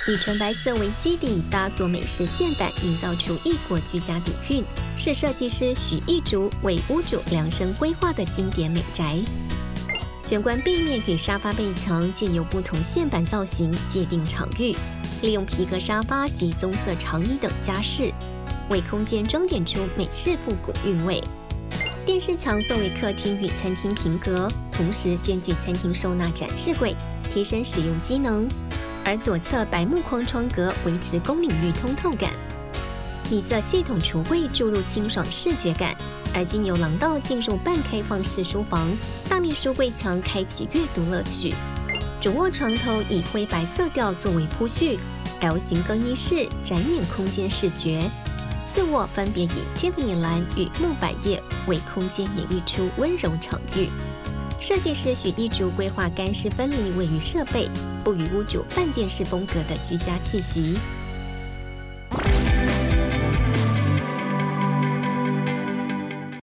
以纯白色为基底，搭作美式线板，营造出异国居家底蕴，是设计师许义竹为屋主量身规划的经典美宅。玄关壁面与沙发背墙借由不同线板造型界定场域，利用皮革沙发及棕色长椅等家饰，为空间装点出美式复古韵味。电视墙作为客厅与餐厅平隔，同时兼具餐厅收纳展示柜，提升使用机能。而左侧白木框窗格维持公领域通透感，米色系统橱柜注入清爽视觉感。而经由廊道进入半开放式书房，大面书柜墙开启阅读乐趣。主卧床头以灰白色调作为铺叙 ，L 型更衣室展演空间视觉。次卧分别以 Tiffany 蓝与木百叶为空间演绎出温柔场域。设计师许义竹规划干湿分离卫浴设备，不与屋主饭店式风格的居家气息。